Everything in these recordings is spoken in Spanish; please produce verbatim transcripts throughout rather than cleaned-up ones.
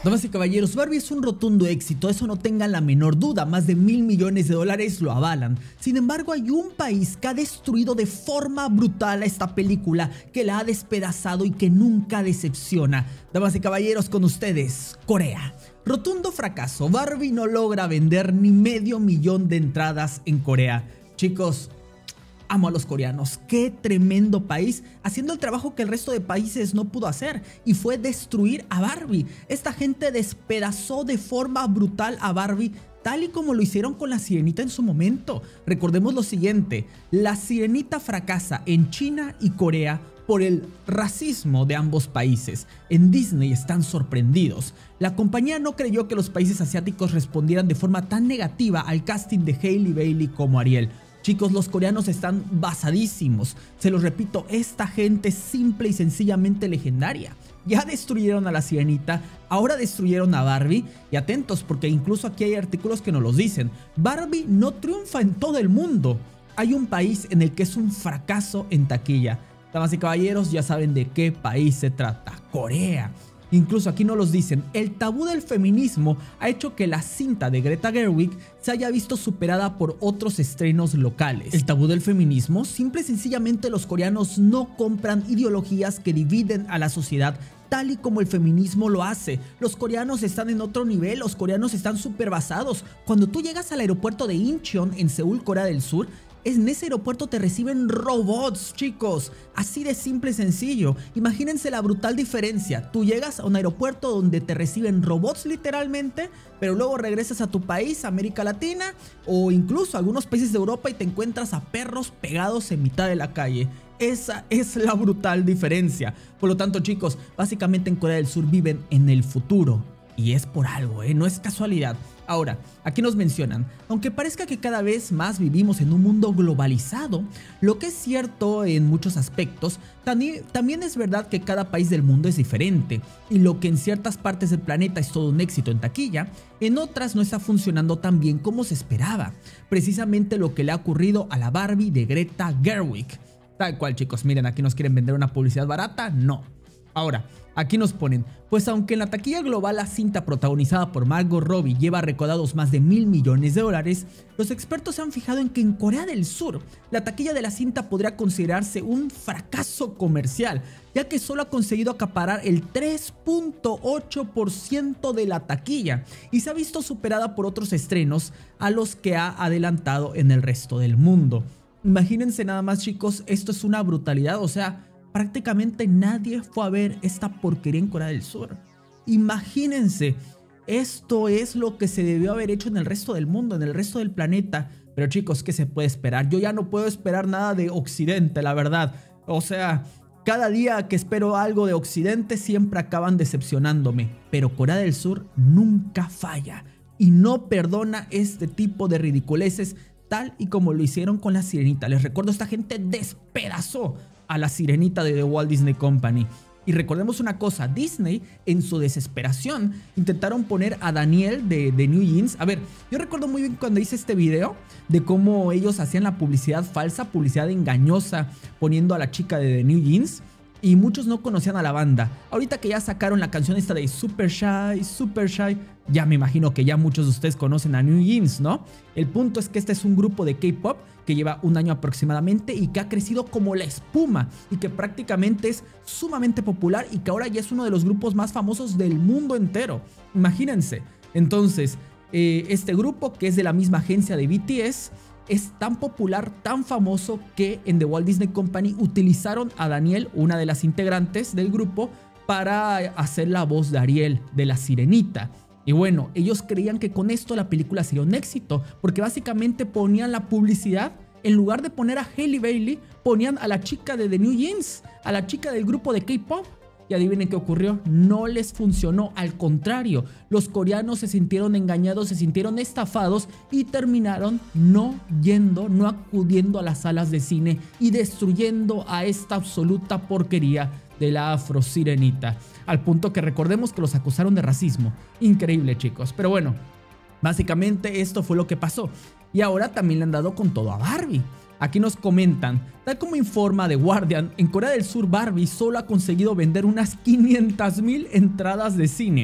Damas y caballeros, Barbie es un rotundo éxito, eso no tengan la menor duda, más de mil millones de dólares lo avalan. Sin embargo, hay un país que ha destruido de forma brutal a esta película, que la ha despedazado y que nunca decepciona. Damas y caballeros, con ustedes, Corea. Rotundo fracaso, Barbie no logra vender ni medio millón de entradas en Corea. Chicos, amo a los coreanos, qué tremendo país, haciendo el trabajo que el resto de países no pudo hacer, y fue destruir a Barbie. Esta gente despedazó de forma brutal a Barbie, tal y como lo hicieron con la Sirenita en su momento. Recordemos lo siguiente, la Sirenita fracasa en China y Corea por el racismo de ambos países. En Disney están sorprendidos. La compañía no creyó que los países asiáticos respondieran de forma tan negativa al casting de Hailey Bailey como Ariel. Chicos, los coreanos están basadísimos. Se los repito, esta gente es simple y sencillamente legendaria. Ya destruyeron a la Sirenita, ahora destruyeron a Barbie. Y atentos, porque incluso aquí hay artículos que nos los dicen. Barbie no triunfa en todo el mundo. Hay un país en el que es un fracaso en taquilla. Damas y caballeros, ya saben de qué país se trata. Corea. Incluso aquí nos los dicen, el tabú del feminismo ha hecho que la cinta de Greta Gerwig se haya visto superada por otros estrenos locales. El tabú del feminismo, simple y sencillamente los coreanos no compran ideologías que dividen a la sociedad tal y como el feminismo lo hace. Los coreanos están en otro nivel, los coreanos están súper basados. Cuando tú llegas al aeropuerto de Incheon en Seúl, Corea del Sur, en ese aeropuerto te reciben robots, chicos. Así de simple y sencillo. Imagínense la brutal diferencia. Tú llegas a un aeropuerto donde te reciben robots literalmente, pero luego regresas a tu país, América Latina, o incluso a algunos países de Europa y te encuentras a perros pegados en mitad de la calle. Esa es la brutal diferencia. Por lo tanto, chicos, básicamente en Corea del Sur viven en el futuro. Y es por algo, ¿eh? No es casualidad. Ahora, aquí nos mencionan, aunque parezca que cada vez más vivimos en un mundo globalizado, lo que es cierto en muchos aspectos, también, también es verdad que cada país del mundo es diferente, y lo que en ciertas partes del planeta es todo un éxito en taquilla, en otras no está funcionando tan bien como se esperaba. Precisamente lo que le ha ocurrido a la Barbie de Greta Gerwig. Tal cual, chicos, miren, aquí nos quieren vender una publicidad barata, no. Ahora, aquí nos ponen, pues aunque en la taquilla global la cinta protagonizada por Margot Robbie lleva recaudados más de mil millones de dólares, los expertos se han fijado en que en Corea del Sur la taquilla de la cinta podría considerarse un fracaso comercial, ya que solo ha conseguido acaparar el tres punto ocho por ciento de la taquilla y se ha visto superada por otros estrenos a los que ha adelantado en el resto del mundo. Imagínense nada más, chicos, esto es una brutalidad, o sea, prácticamente nadie fue a ver esta porquería en Corea del Sur. Imagínense, esto es lo que se debió haber hecho en el resto del mundo, en el resto del planeta. Pero chicos, ¿qué se puede esperar? Yo ya no puedo esperar nada de Occidente, la verdad. O sea, cada día que espero algo de Occidente siempre acaban decepcionándome. Pero Corea del Sur nunca falla y no perdona este tipo de ridiculeces, tal y como lo hicieron con la Sirenita. Les recuerdo, esta gente despedazó a la Sirenita de The Walt Disney Company. Y recordemos una cosa, Disney en su desesperación intentaron poner a Daniel de, de New Jeans. A ver, yo recuerdo muy bien cuando hice este video de cómo ellos hacían la publicidad falsa, publicidad engañosa, poniendo a la chica de The New Jeans. Y muchos no conocían a la banda. Ahorita que ya sacaron la canción esta de Super Shy, Super Shy, ya me imagino que ya muchos de ustedes conocen a New Jeans, ¿no? El punto es que este es un grupo de K-pop que lleva un año aproximadamente y que ha crecido como la espuma y que prácticamente es sumamente popular y que ahora ya es uno de los grupos más famosos del mundo entero. Imagínense. Entonces, eh, este grupo, que es de la misma agencia de B T S, es tan popular, tan famoso, que en The Walt Disney Company utilizaron a Daniel, una de las integrantes del grupo, para hacer la voz de Ariel, de la Sirenita. Y bueno, ellos creían que con esto la película sería un éxito, porque básicamente ponían la publicidad, en lugar de poner a Hailey Bailey, ponían a la chica de The New Jeans, a la chica del grupo de K-pop. Y adivinen qué ocurrió, no les funcionó, al contrario, los coreanos se sintieron engañados, se sintieron estafados y terminaron no yendo, no acudiendo a las salas de cine y destruyendo a esta absoluta porquería de la Afro Sirenita, al punto que recordemos que los acusaron de racismo. Increíble, chicos, pero bueno, básicamente esto fue lo que pasó. Y ahora también le han dado con todo a Barbie. Aquí nos comentan, tal como informa The Guardian, en Corea del Sur Barbie solo ha conseguido vender unas quinientas mil entradas de cine.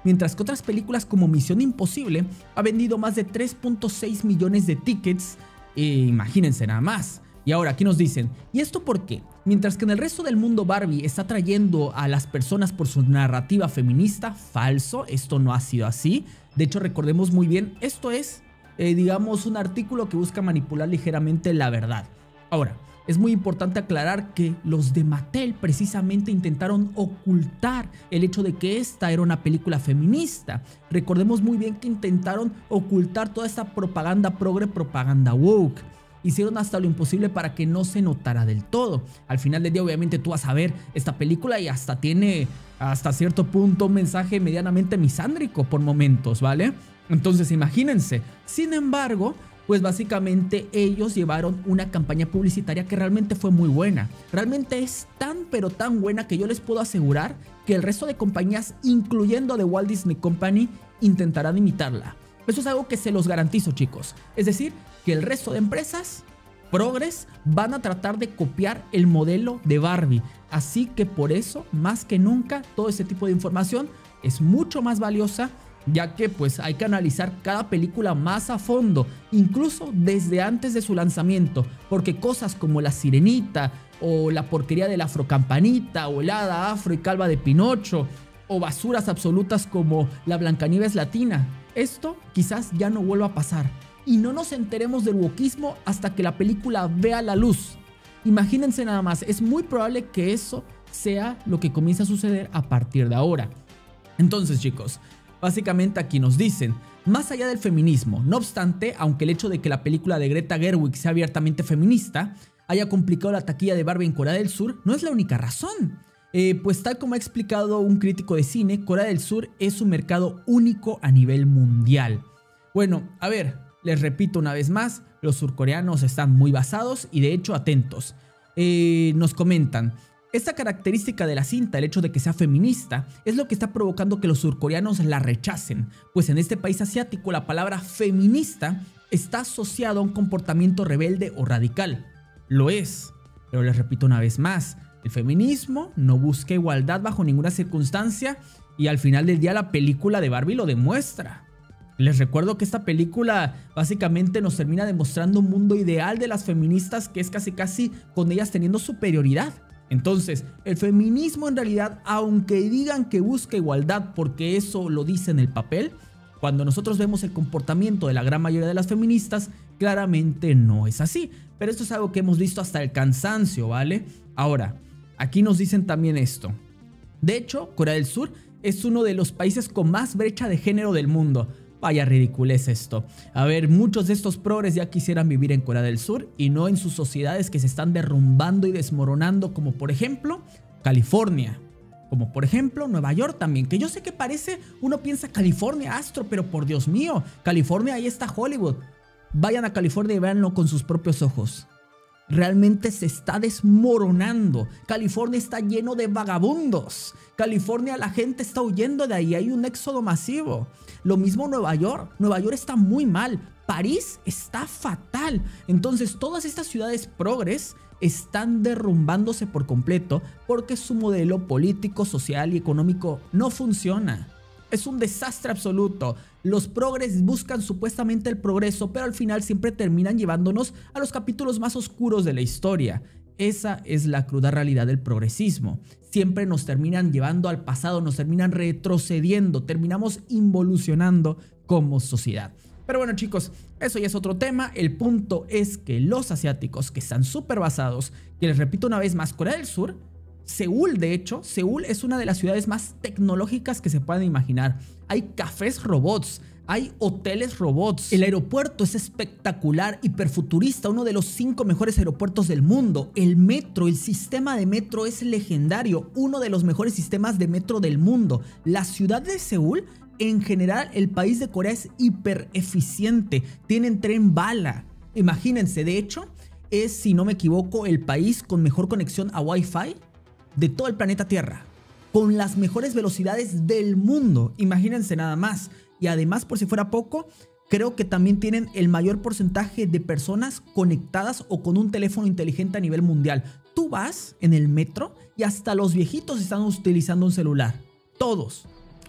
mientras que otras películas como Misión Imposible ha vendido más de tres punto seis millones de tickets. Eh, imagínense nada más. Y ahora aquí nos dicen, ¿y esto por qué? Mientras que en el resto del mundo Barbie está atrayendo a las personas por su narrativa feminista, falso, esto no ha sido así. De hecho, recordemos muy bien, esto es, eh, digamos, un artículo que busca manipular ligeramente la verdad. Ahora, es muy importante aclarar que los de Mattel precisamente intentaron ocultar el hecho de que esta era una película feminista. Recordemos muy bien que intentaron ocultar toda esta propaganda progre, propaganda woke. Hicieron hasta lo imposible para que no se notara del todo. Al final del día, obviamente, tú vas a ver esta película y hasta tiene, hasta cierto punto, un mensaje medianamente misándrico por momentos, ¿vale? Entonces, imagínense. Sin embargo, pues básicamente ellos llevaron una campaña publicitaria que realmente fue muy buena. Realmente es tan pero tan buena que yo les puedo asegurar que el resto de compañías, incluyendo The Walt Disney Company, intentarán imitarla. Eso es algo que se los garantizo, chicos. Es decir, que el resto de empresas progres van a tratar de copiar el modelo de Barbie. Así que por eso, más que nunca, todo ese tipo de información es mucho más valiosa, ya que pues hay que analizar cada película más a fondo, incluso desde antes de su lanzamiento, porque cosas como La Sirenita o la porquería de la Afrocampanita o el hada afro y calva de Pinocho o basuras absolutas como la Blancanieves latina, esto quizás ya no vuelva a pasar y no nos enteremos del wokismo hasta que la película vea la luz. Imagínense nada más, es muy probable que eso sea lo que comience a suceder a partir de ahora. Entonces, chicos, básicamente aquí nos dicen, más allá del feminismo, no obstante, aunque el hecho de que la película de Greta Gerwig sea abiertamente feminista haya complicado la taquilla de Barbie en Corea del Sur, no es la única razón. Eh, pues tal como ha explicado un crítico de cine, Corea del Sur es un mercado único a nivel mundial. Bueno, a ver, les repito una vez más, los surcoreanos están muy basados y de hecho atentos. Eh, nos comentan, esta característica de la cinta, el hecho de que sea feminista, es lo que está provocando que los surcoreanos la rechacen, pues en este país asiático la palabra feminista está asociado a un comportamiento rebelde o radical. Lo es, pero les repito una vez más, el feminismo no busca igualdad bajo ninguna circunstancia y al final del día la película de Barbie lo demuestra. Les recuerdo que esta película básicamente nos termina demostrando un mundo ideal de las feministas que es casi casi con ellas teniendo superioridad. Entonces, el feminismo en realidad, aunque digan que busca igualdad porque eso lo dice en el papel, cuando nosotros vemos el comportamiento de la gran mayoría de las feministas, claramente no es así. Pero esto es algo que hemos visto hasta el cansancio, ¿vale? Ahora, aquí nos dicen también esto. De hecho, Corea del Sur es uno de los países con más brecha de género del mundo. Vaya ridiculez esto. A ver, muchos de estos progres ya quisieran vivir en Corea del Sur y no en sus sociedades que se están derrumbando y desmoronando, como por ejemplo California, como por ejemplo Nueva York también, que yo sé que parece, uno piensa California, astro, pero por Dios mío, California, ahí está Hollywood. Vayan a California y véanlo con sus propios ojos. Realmente se está desmoronando. California está lleno de vagabundos. California, la gente está huyendo de ahí. Hay un éxodo masivo. Lo mismo Nueva York. Nueva York está muy mal. París está fatal. Entonces todas estas ciudades progres están derrumbándose por completo porque su modelo político, social y económico no funciona. Es un desastre absoluto. Los progres buscan supuestamente el progreso, pero al final siempre terminan llevándonos a los capítulos más oscuros de la historia. Esa es la cruda realidad del progresismo. Siempre nos terminan llevando al pasado, nos terminan retrocediendo, terminamos involucionando como sociedad. Pero bueno, chicos, eso ya es otro tema. El punto es que los asiáticos, que están súper basados, que les repito una vez más, Corea del Sur, Seúl, de hecho, Seúl es una de las ciudades más tecnológicas que se puedan imaginar. Hay cafés robots, hay hoteles robots. El aeropuerto es espectacular, hiperfuturista, uno de los cinco mejores aeropuertos del mundo. El metro, el sistema de metro es legendario, uno de los mejores sistemas de metro del mundo. La ciudad de Seúl, en general, el país de Corea es hiper eficiente, tienen tren bala. Imagínense, de hecho, es, si no me equivoco, el país con mejor conexión a Wi-Fi de todo el planeta Tierra, con las mejores velocidades del mundo. Imagínense nada más. Y además, por si fuera poco, creo que también tienen el mayor porcentaje de personas conectadas o con un teléfono inteligente a nivel mundial. Tú vas en el metro y hasta los viejitos están utilizando un celular. Todos.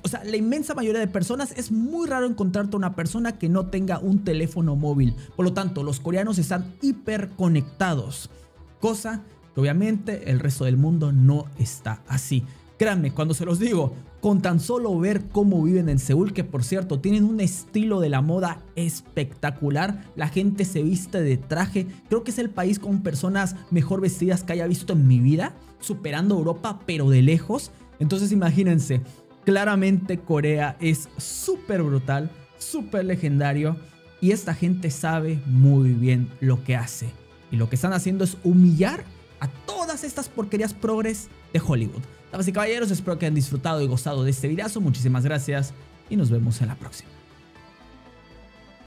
O sea, la inmensa mayoría de personas, es muy raro encontrarte una persona que no tenga un teléfono móvil. Por lo tanto, los coreanos están hiperconectados, cosa que obviamente el resto del mundo no está así. Créanme cuando se los digo, con tan solo ver cómo viven en Seúl, que por cierto tienen un estilo de la moda espectacular, la gente se viste de traje, creo que es el país con personas mejor vestidas que haya visto en mi vida, superando a Europa pero de lejos. Entonces imagínense, claramente Corea es súper brutal, súper legendario y esta gente sabe muy bien lo que hace. Y lo que están haciendo es humillar a todas estas porquerías progres de Hollywood. Damas y caballeros, espero que hayan disfrutado y gozado de este videazo. Muchísimas gracias y nos vemos en la próxima.